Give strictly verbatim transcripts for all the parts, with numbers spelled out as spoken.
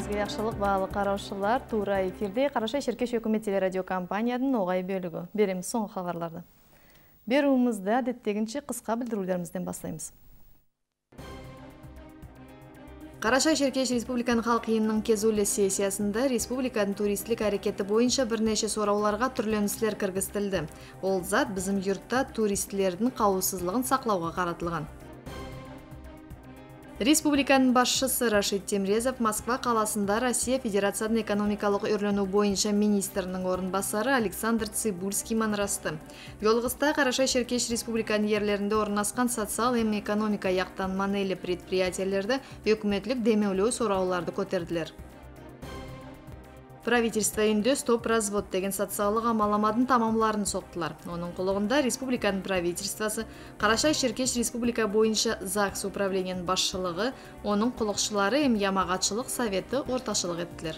Күнүңүзгө жакшылык, баалуу караушылар. Туура эфирде Карашай Шеркеш өкмөт телерадиокомпаниянын огай бөлүгү. Беребиз соңку кабарларды. Берүүбүздү адеттегинче кыска билдирүүлөрүбүздөн баштайбыз. Карашай Шеркеш Республиканын Халк ыйынынын кезүүлүү сессиясында республиканын туристтик аракети боюнча бир нече суроолорго түрлөнүүлөр кыргызтылды. Ол зат биздин журтта туристтердин коопсуздугун сактоого каратылган. Республиканын башчысы Рашид Темрезов Москва каласында Россия Федерациянын экономикалык өрлөнүү боюнча министринин орун басары Александр Цибульский манырасты. Жолугуста Карашай Шеркеш Республиканын жерлеринде орнашкан социал эми экономика жактан манеле предприятиелерде өкмөтлүк демөөлөө суроолорду көтөрдүлөр. Правительство үйүндө стоп развод деген социалдык амаламадын тамамларын соктулар. Онун кологунда республиканын правительствосы Карашай Шеркеш Республика боюнча ЗАГС управлениянын башчылыгы, онун колокчулары эми жамаатчылык совети орточулук эттилер.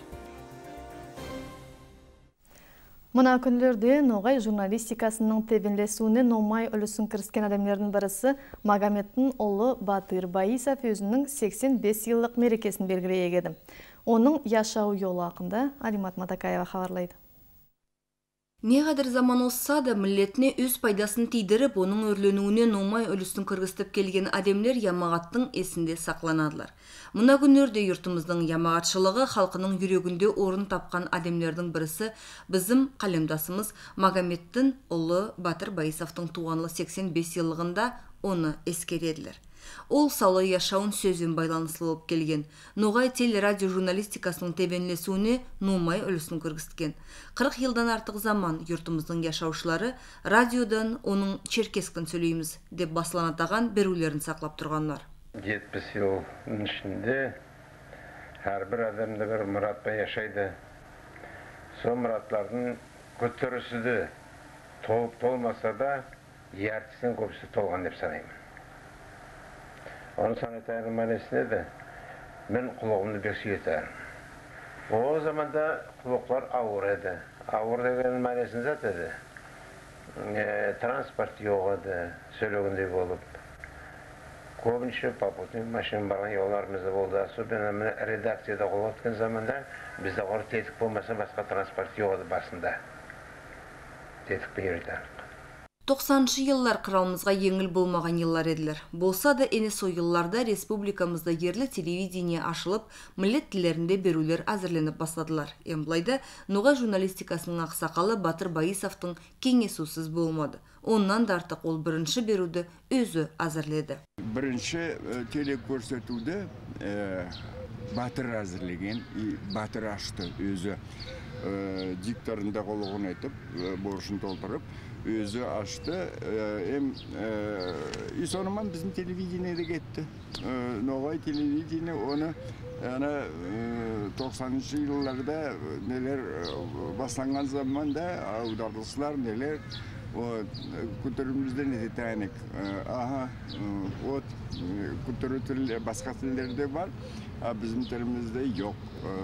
Мына күнлөрдө Ногай журналистикасынын тебинлесүүнү номай өлүсүн кирискен адамдардын бирisi Магометтин улу Батыр Баисов өзүнүн сексен беш жылдык мерекесин белгилей эгеди. Onun yaşağı yolu hakkında Алимат Матакаева хабарлайды. Не кадыр заман олса да миллетине өз пайдасын тийдирип, onun өрлөнүүнү номай өлүстүн кыргызтып келген адамдар ямагаттын эсинде сакланадылар. Мына күнөрдө юртумуздун ямагатчылыгы халкынын жүрөгүндө орун тапкан адамдардын бирisi биздин калемдасыбыз Магометтин улу Батыр Баисовдун тууганлык сексен беш жылдыгында onu эскередилер. Ол саулы яшауын сөзүн байланыслы болуп келген. Ногай телерадио журналистикасынын тебенлесүүнү номай өлүсүн кыргызткен. кырк жылдан артык заман юртумуздун жашаушылары радиодан onun черкескин сөйлөйбүз деп басыланатаган берүүлөрүн саклап тургандар. жетпіс жылдын ичинде ар бир адамда бир муратта жашайды. Сол мураттардын көтөрүсүдө толук толмаса да яртысын көпсү толгон деп санайм. Onu sanatörün manasında da ben kulağımda bir şey yeterim. O zaman da kulaklar ağırdı. Ağır degen manasında zaten e, transport yoktu, söylediğinde olup. Kovinçe paputun maşın baran yollarımızda oldu. Ben redaksiyada kulaktan zamanda bizde orada tetik olmasa başka transport yoktu basında. Tetik bir yerden. токсонунчу жыллар кыралымызга жеңил болмаган жыллар эдилер. Болса да эне сол жылларда республикамызда ерлик телевидение ашылып, милдет тилдеринде берүүлөр азырланып баштадылар. Эми булайда Ногай журналистикасынын аксакалы Батыр Баисовдун кеңесүүсүз болмоду. Ondan da артык ол биринчи берүүдө өзү азырлады. Биринчи телекөрсөтүүдө Батыр азырлеген, Батыр ашты өзү дикторунда колугун айтып, борушун толтуруп өзü açtı. Hem e, sonradan bizim televizyonda gitti. E, Nogay televizyonu onu yani doksanıncı yıllarda neler başlangan zamanda audarlıklar neler o kültürümüzde ne tane aha o kültürel başka tillerde var. Bizim tilimizde yok.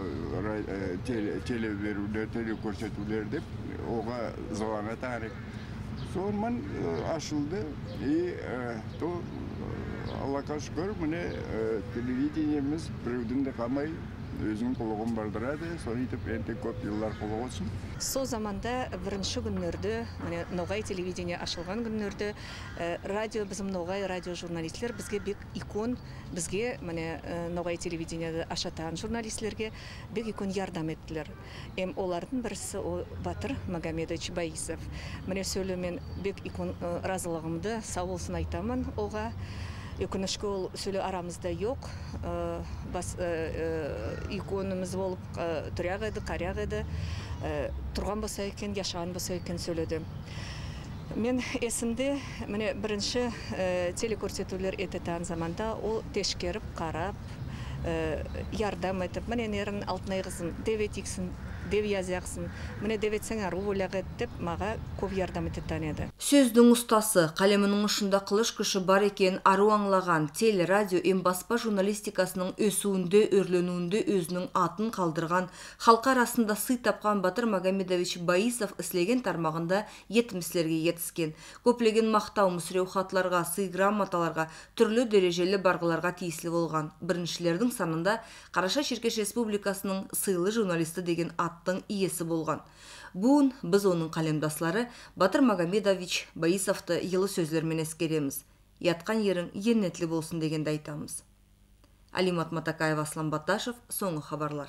Tele televizyonda tele korsatülerde oga zavana tane. Sonra açıldı. İyi, to Allah'a şükür, mene televizyonumuz bir de kalmayı özünün kuluğun bardırады. Sonra itip ente көп yıllar kuluğu olsun. Сол заманда бірінші күндерде, міне Ногай телевидение ашылған күндерде, радио bizim Ногай радио журналистлер бізге бек икон, бізге міне Ногай телевидениеде ашатан журналистлерге бек икон ярдам еттілер. Эм олардың бірisi о Батыр Магомедович Баисов. Міне сөйлемен бек икон разылығымды сау болсын айтамын оға. Өкінішке ол сөйлі арамызда жоқ. Бас иконымыз болып тұряқ еді, қаряқ еді. Тұрған болса екен, яшаған болса екен сөйледі. Мен есімде міне бірінші телекөрсетулер ететен заманда ол тешкеріп, қарап, ярдам етіп, міне нерін алтынай қызын девет иксін деп язяқсын, міне деп етсең ару ойлағы деп маға көп ярдам ететтен еді. Сөздің ұстасы, қалемінің ұшында қылыш күші бар екен ару аңлаған теле, радио, ем баспа журналистикасының өсуінде, өрленуінде өзінің атын қалдырған, халқы арасында сый тапқан Батыр Магомедович Баисов іслеген тармағында етімсілерге етіскен. Көплеген мақтау мүсіреу хатларға, сый грамоталарға, түрлі дәрежелі барғыларға тиесілі болған. Біріншілердің санында Қараша Шеркеш Республикасының сыйлы журналисті деген аттың иесі болған. Бүгін біз оның қалемдаслары Батыр Магомедович Баисовты елі сөзлермен ескереміз. Ятқан ерің енетлі болсын дегенді айтамыз. Алимат Матакаев, Аслан Баташев, соңғы хабарлар.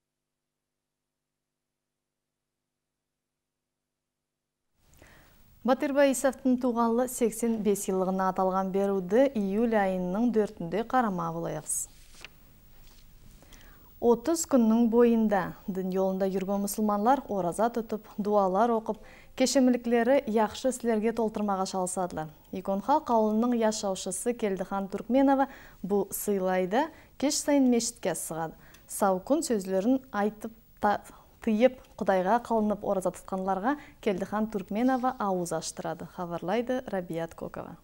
Батыр Баисовтың туғанлы сексен бес жылығына аталған беруді июль айының төртінде қарама болайықсыз. отыз күннің бойында дін жолында жүрген мұсылманлар ораза тұтып, дуалар оқып, кешеміліктері яқшы сілерге толтырмаға шалысадылар. Иконхал қауылының яшаушысы Келдіхан Туркменова бұл сыйлайды кеш сайын мешітке сығады. Сау күн сөзлерін айтып тыйып, Құдайға қылынып ораза тұтқанларға Келдіхан Туркменова ауыз аштырады. Хабарлайды Рабиат Кокова.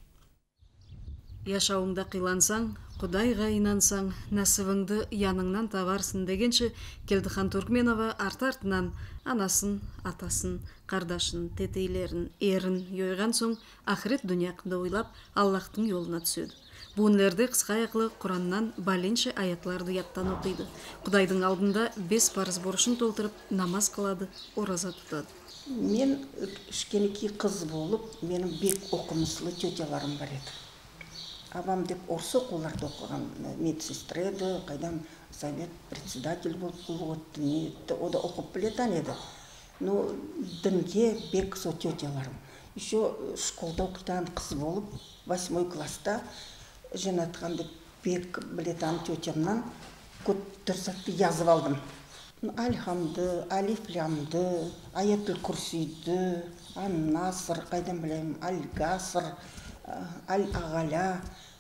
Яшауыңда қилансаң, Құдайға инансаң, нәсібіңді яныңнан табарсын дегенше Келдіхан Туркменова арты-артынан анасын, атасын, қардашын, тетейлерін, ерін йойған соң ақырет дүнияқында ойлап Аллахтың жолына түседі. Бұнлерді қысқа аяқлы Құраннан баленше аятларды яттан оқиды. Құдайдың алдында бес парыз борышын толтырып намаз қылады, ораза тұтады. Мен кішкенекей қыз болып, менің бек оқымыслы тетяларым бар еді. Абам деп орыс оқуларды оқыған, медсестра еді, қайдан совет председатель болып қылғытты, ода оқып білетен еді. Но дінге бек со тетяларым. Еще школда оқытан қыз болып, восьмой класста женатқан деп бек білетен тетямнан көттірсатты yazып алдым. Альхамды, алифлямды, аятыл күрсиді, ан-насыр, қайдан білемін, аль-гасыр, аль-ағаля,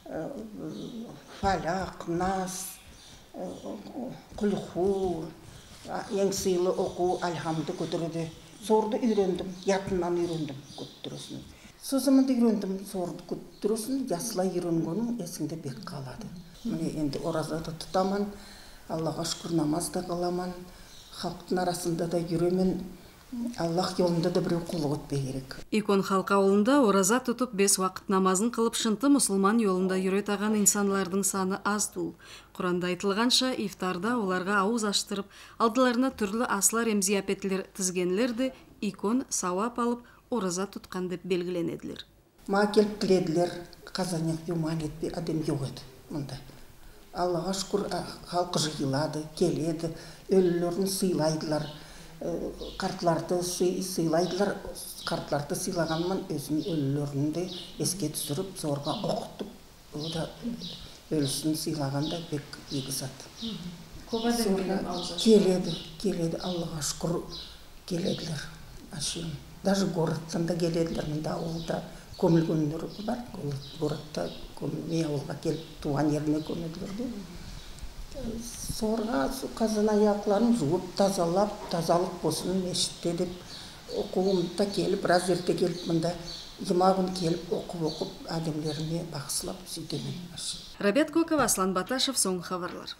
фалақ, нас, құлху, ең сыйлы оқу, альхамды көтіреді. Сорды үйрендім, ятынан үйрендім көттіресін. Сөзімінді үйрендім, сорды көттіресін, ясылай үйренгенің есіңде бек қалады. Міне енді оразада тұтаман, Аллаға шүкір намазда қыламан, халықтың арасында да жүремен, Аллах жолында да біреу құлық өтпей керек. Икон халқы ауылында ораза тұтып бес уақыт намазын қылып шынты мұсылман жолында жүретаған инсанлардың саны аз тұл. Құранда айтылғанша ифтарда оларға ауыз аштырып, алдыларына түрлі аслар емзияпетлер тізгенлерді икон сауап алып ораза тұтқан деп белгіленеділер. Ма келіп тіледілер, қазанек юман етпей адем жоқ еді мұнда. Аллаға шүкір халқы жиылады, келеді, өлілерін сыйлайдылар, қартларды сыйлайдылар, қартларды сыйлағанман өзінің өлілерінде еске түсіріп, зорға оқытып, ода өлісін сыйлағанда бек егізады. Келеді, келеді, Аллаға шүкір келеділер. Даже городтан да келеділер, мында ауылда көмілгендер бар, городта көмілмей ауылға келіп туған еріне көмілдерді. Сорға қазан аяқларын жуып, тазалап, тазалық болсын мешітте деп оқуымда келіп, біраз ерте келіп, мұнда жиырма келіп, оқып-оқып, әдемлеріне бақсылап сөйтемен. Рабиат Кокова, Аслан Баташев, соңғы хабарлар.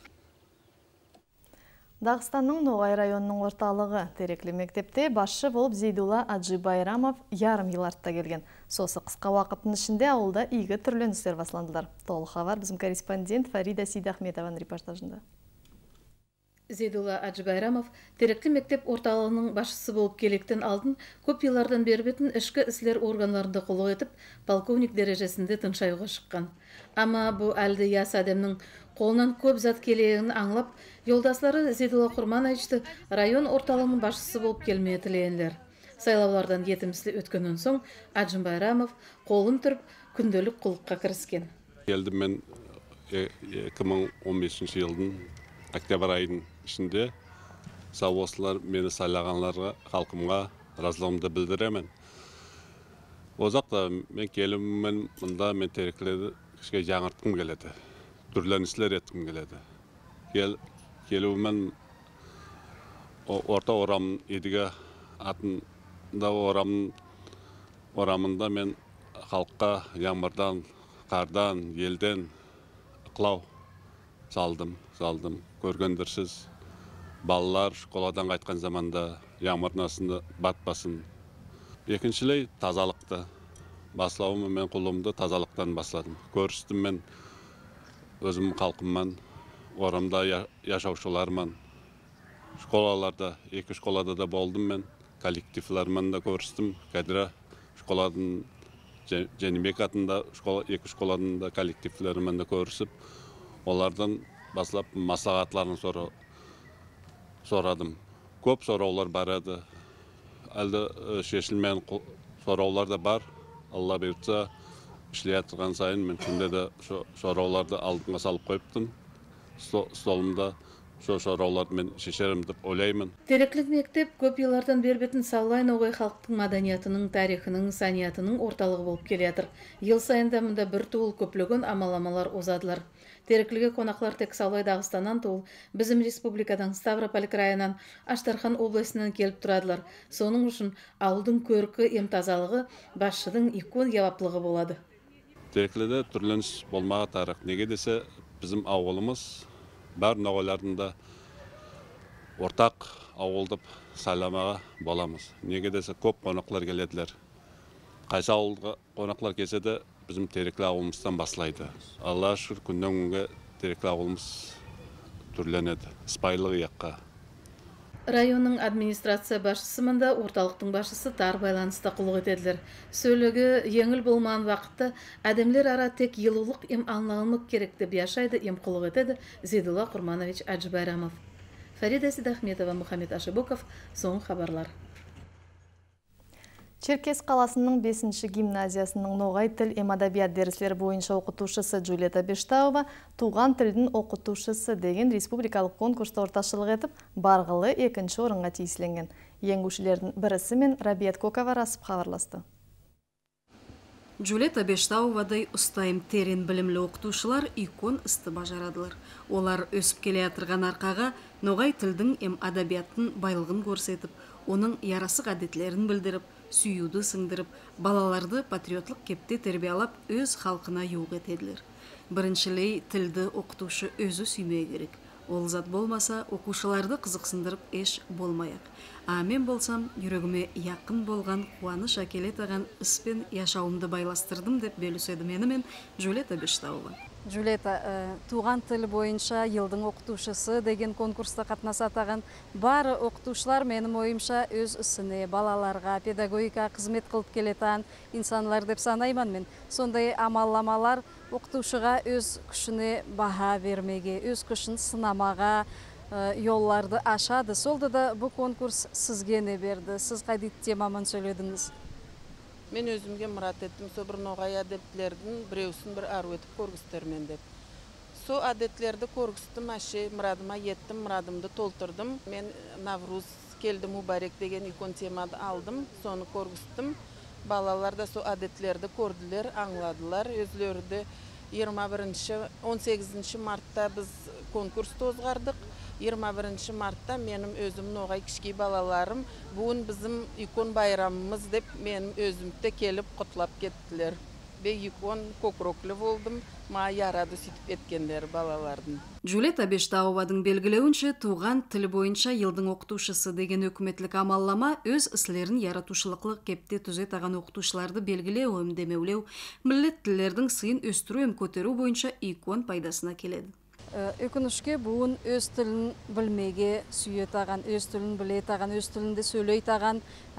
Дағыстанның Ноғай районының орталығы Тереклі мектепте басшы болып Зейдулла Аджи Байрамов ярым ел артта келген. Сосы қысқа уақыттың ішінде ауылда игі түрленістер басландылар. Толық хабар біздің корреспондент Фарида Сейдахметованың репортажында. Зейдулла Аджи Байрамов Тереклі мектеп орталығының басшысы болып келектен алдын көп елардан бербетін ішкі іслер органларында қолық етіп, полковник дәрежесінде тыншаюға шыққан. Ама бұл әлді яс әдемнің қолынан көп зат келегін аңлап, Yoldaşları Zeyдулла Құрмановичті район орталығының басшысы болып келмей тілейінлер. Сайлаулардан етімсілі өткеннен соң Аджи Байрамов қолын тұрып күнделік құлыққа кіріскен. Келдім мен екі мың он бесінші жылдың октябрь айының ішінде сауослар мені сайлағанларға халқымға разылығымды білдіремін. Озақта мен келіммен мұнда мен Терекліді кішке жаңыртқым келеді. Түрленіслер еткім келеді. Келуімен орта орам едіге атында орам орамында мен халыққа ямырдан, қардан, елден ықылау салдым, салдым. Көргендірсіз балалар школадан қайтқан заманда ямырдың астында батпасын. Екіншілей тазалықты. Басылауымы мен құлымды тазалықтан басладым. Көрістім мен өзім халқымман, орамда яшаушыларман. Школаларда, екі школада да болдым мен, коллективларман да көрістім. Кәдірі школадың Женібек атында екі школадың да коллективларман да көрісіп, олардан басылап маслағатларын сорадым. Көп сораулар бар еді. Әлді шешілмен сораулар да бар. Алла бұйыртса, ішлей атырған сайын мен күнде де сорауларды алдыңа салып қойыптым. Столымда шорауларды мен шешерім деп ойлаймын. Тереклік мектеп көп елардан бербетін саулайын оғай халықтың маданиятының, тарихының, саниятының орталығы болып келетір. Ел сайында мұнда бір туыл көплігін амаламалар озадылар. Терекліге қонақлар тек Саулай Дағыстанан туыл, bizim республикадан Ставрополь крайынан, Аштархан облысынан келіп тұрадылар. Соның үшін ауылдың көркі емтазалығы басшының икон яваплығы болады. Терекліде түрленіс болмаға тарих. Неге десе, bizim ауылымыз бар ноғайларында ортақ ауылдып сайламаға боламыз. Неге десе, көп қонақлар келеділер. Қайсы ауылға қонақлар келсе де, bizim Тереклі ауылымыздан басылайды. Алла шүр күннен күнге Тереклі ауылымыз түрленеді. Спайлығы яққа. Районның администрация башысы мында орталықтың башысы тар байланысты құлық етеділер. Сөйлігі еңіл болмаған вақытты әдемлер ара тек елулық ем аңлалымық керекті бияшайды ем құлық етеді Зейдулла Құрманович Аджбайрамов. Фарида Сидахметова, Мұхаммед Ашыбоков, соң хабарлар. Черкес қаласының бесінші гимназиясының ноғай тіл эм адабият дәріслері бойынша оқытушысы Джулиета Бештауова туған тілдің оқытушысы деген республикалық конкурста орташылық етіп, барғылы екінші орынға тиісленген. Еңгушілердің бірісі мен Рабият Кокова расып хабарласты. Джулиета Бештауовадай ұстайым терен білімлі оқытушылар икон істі бажарадылар. Олар өсіп келе атырған арқаға ноғай тілдің эм адабияттың байлығын көрсетіп, оның ярасық әдетлерін білдіріп, сүйуді сыңдырып, балаларды патриотлық кепте тербиялап өз халқына юг етеділер. Біріншілей тілді оқытушы өзі сүймей керек. Ол зат болмаса, оқушыларды қызықсындырып еш болмаяқ. А мен болсам, жүрегіме яқын болған қуаныш әкелетаған іспен яшауымды байластырдым деп бөліседі менімен Джулиета Бештауова. Джулиета, туған тіл бойынша елдің оқытушысы деген конкурста қатынасатаған бары оқытушылар менің ойымша өз ісіне, балаларға, педагогика қызмет қылып келетан инсанлар деп санайман мен. Сондай амалламалар оқытушыға өз күшіне баға бермеге, өз күшін сынамаға yollarda aşadı. Solda da bu konkurs sizge ne berdi? Siz qaydi temamın söylədiniz? Men özümge murat ettim. So bir noğay adetlerden bireyusun bir arı etip korgüstermen dep. So adetlerdi korgüstüm aşı muradıma yettim, muradımdı tolturdum. Men Navruz keldi mübarek degen ikon temada aldım. Sonu korgüstüm. Balalar da so adetlerdi gördüler, anladılar. Özleri de yirmi birinci on sekizinci martda biz konkurs tozgardık. yirmi birinci martda benim özüm noğay kişki balalarım bugün bizim ikon bayramımız dep benim özümde kelip kutlap kettiler. Ve ikon kokroklu oldum. Ma yaradı sütüp etkenler balalardan. Джулиета Бештауовадың белгілеуінше туған тіл бойынша елдің оқытушысы деген өкіметлік амаллама өз іслерін яратушылықлық кепте түзет аған оқытушыларды белгілеу, өмдемеулеу, миллет тілердің сыйын өстіру өм көтеру бойынша икон пайдасына келеді. Өкінішке буын өз тілін білмеге сүйет аған, өз тілін білет аған, өз тілінде сөйлейт аған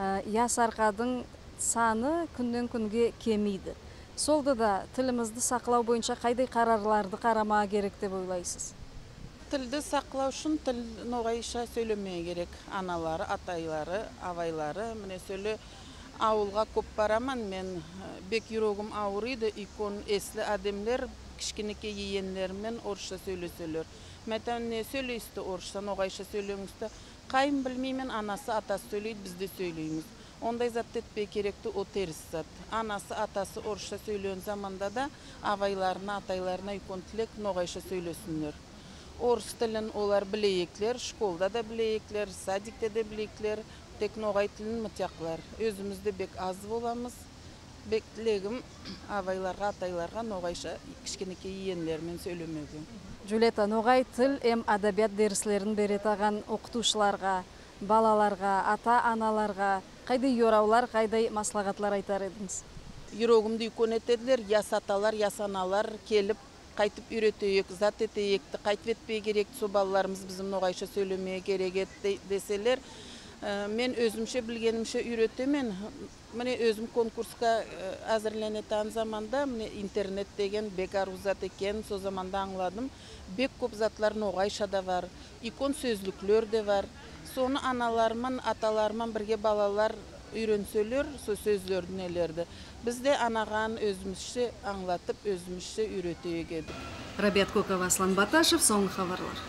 ясарқадың саны күннен күнге кемейді. Солда да тілімізді сақлау бойынша қайдай қарарларды қарама керек деп ойлайсыз? Тілді сақлау үшін тіл ноғайша сөйлемeye керек. Аналары, атайлары, авайлары. Міне сөйлі ауылға көп бараман. Мен бек юрогым ауырыйды. Икон эслі адемлер, кішкенеке иенлермен орысша сөйлесөлер. Мәтән не сөйлейсті орысша, ноғайша сөйлемізді. Қайым білмеймен, анасы, атасы сөйлейді, бізде сөйлейміз. Onday zat etpey kerekti o tersi zat. Anası, atası oruşa söyleyen zamanda da avaylarına, ataylarına ikon tilek noğayşa söylesinler. орыс тілін олар білейіклер, школда да білейіклер, садикте де білейіклер, тек ноғай тілін мұтяқлар. Өзімізде бек аз боламыз. Бек тілегім авайларға, атайларға ноғайша кішкенеке иенлермен сөйлемеге. Жулета, ноғай тіл эм адабият дерслерін беретаған оқытушыларға, балаларға, ата-аналарға қайдай юраулар, қайдай маслағатлар айтар едіңіз? Юрогымды үйкөн етеділер, ясаталар, ясаналар келіп, қайтып үйретейік, зат етейікті, қайтып етпей керек, со балаларымыз bizim ноғайша сөйлемeye керек деселер. Мен өзімше білгенімше үйретемен. Міне өзім конкурсқа әзірленетін заманда интернет деген бек ару зат екен, со заманда аңладым. Бек көп затлар ноғайша да бар, икон сөзліклер де бар. Соны аналарыман, аталарыман бірге балалар үйренсөлер, со сөзлердің елерді. Бізде анаған өзімізше аңлатып, өзімізше үйретейік едік. Рабиат Кокова, Аслан Баташев, соңғы хабарлар.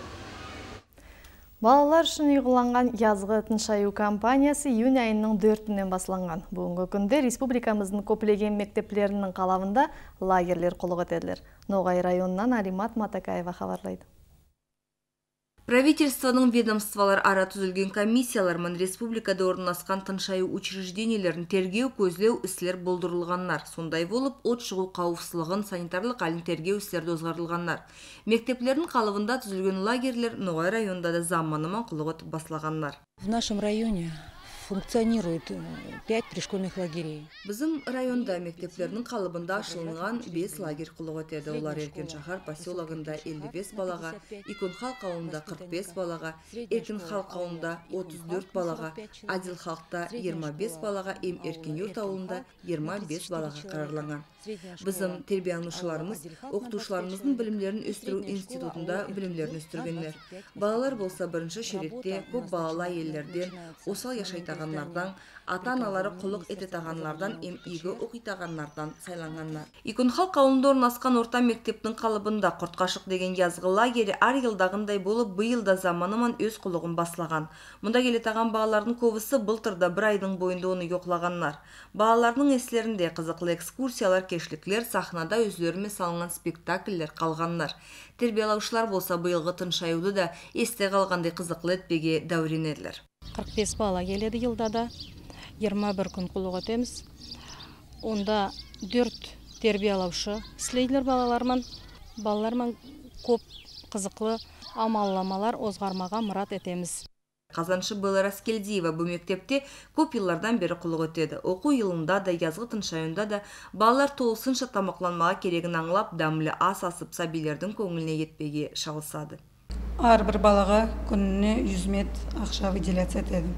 Балалар үшін ұйғыланған язғы тыншаю кампаниясы июнь айының төртінен басланған. Бүгінгі күнде республикамыздың көптеген мектеплерінің қалавында лагерлер қолық етеділер. Ноғай районынан Алимат Матакаева хабарлайды. Правительствоның ведомстволар ара түзілген комиссиялар мен республикада орналасқан тыншаю учреждениелерін тергеу көзлеу іслер болдырылғандар. Сондай болып, от шығу қауіпсіздігін санитарлық алын тергеу істерді өзгартылғандар. Мектеплердің қалыбында түзілген лагерлер Ноғай районында да заманымен құлық өтіп баслағандар. В нашем районе функционирует пять пришкольных лагерей. Bizim районда мектеплерінің қалыбында ашылынған бес лагерь құлық өтеді. Олар Еркен шахар поселогында elli beş балаға, Икон халқ ауылында қырық бес балаға, Еркен халқ ауылында отыз төрт балаға, Адил халықта жиырма бес балаға, Эм Еркен юрт ауылында жиырма бес балаға қарарланған. Bizim тербиянушыларымыз, оқытушыларымыздың білімлерін өстіру институтында білімлерін өстіргенлер. Балалар болса бірінші шеретте көп балалы әйелдерден, осал яшайтағанлардан, ата-аналары құлық ететағанлардан, эм игі оқитағанлардан сайланғанlar. Икон халқ ауылында орналасқан орта мектептің қалыбында Құртқашық деген язғы лагері ар елдағындай болып, бұйылда заманыман өз құлығын баслаған. Мұнда келетаған балалардың көбісі былтырда бір айдың бойында оны yoqlaganlar. Балалардың еслерінде қызықлы экскурсиялар, кешліклер, сахнада өзлеріме салынған спектакльлер қалғанlar. Тербиялаушылар болса бұйылғы тыншаюды да есте қалғандай қызықлы етпеге дәуренеділер. қырық бес бала келеді елда да, жиырма бір күн құлық өтеміз. Онда төрт тербиялаушы слейділер балалармен, балалармен көп қызықлы амалламалар озғармаға мұрат етеміз. Қазаншы Белла Раскелдиева бұл мектепте көп еллардан бері құлық өтеді. Оқу елында да, язғы тыншайында да балалар толысынша тамақланмаға керегін аңлап, дәмлі ас асып сәбилердің көңіліне етпеге шалысады. Әрбір балаға күніне жүз мет ақша выделяться етеді.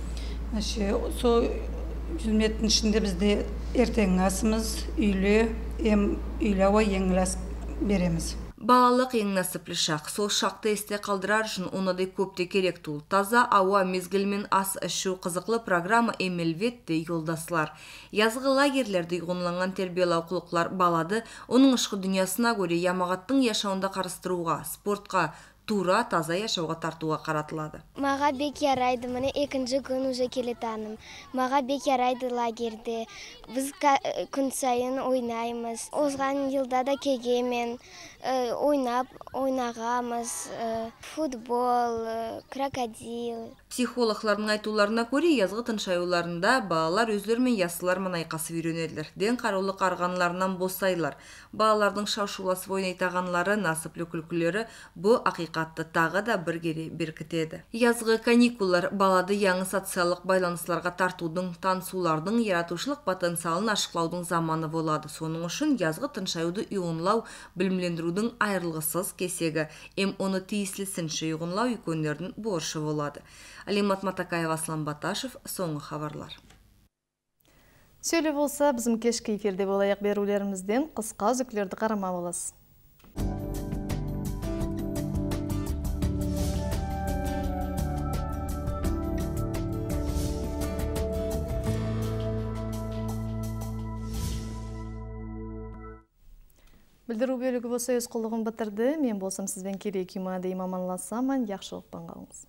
Сол жүз меттің ішінде бізде ертең асымыз, үйлі, ем үйлі ауа еңілас береміз. Балалық ең нәсіплі шақ. Сол шақты есте қалдырар үшін онадай көпте керек тұл. Таза ауа мезгілмен ас ішу қызықлы программа емелветті елдасылар. Язғы лагерлерді ұйғынланған тербиялау құлықлар балады, оның ұшқы дүниясына көре ямағаттың яшауында қарыстыруға, спортқа, тура таза яшауға тартуға қаратылады. Маға бек ярайды, міне екінші күн уже келетаным. Маға бек ярайды лагерде. Біз күн сайын ойнаймыз. Озған жылда да кегемен ойнап, ойнағамыз, футбол, крокодил. Психологлардың айтуларына көре язғы тыншаюларында балалар өздерімен ясылармен айқасып үйренеділер. Ден қарулы қарғанларынан босайлар. Балалардың шаушуласы ойнайтағанлары, насыплы күлкілері бұ ақиқатты тағы да бір кере беркітеді. Язғы каникуллар балады яңы социалық байланысларға тартудың, тансулардың, яратушылық потенциалын ашықлаудың заманы болады. Соның үшін язғы тыншаюды үйғынлау, білімлендірудің айырылғысыз кесегі, эм оны тиіслісінші үйғынлау үйкөндердің борышы болады. Алимат Матакаева, Аслан Баташев, соңғы хабарлар. Сөйлі болса, біздің кешкі эфирде болайық берулерімізден қысқа үзіклерді қарама боласыз. Білдіру бөлігі болса өз құлығын бітірді. Мен болсам сізбен керек юмады имаманласамын, яқшылықпен қалыңыз.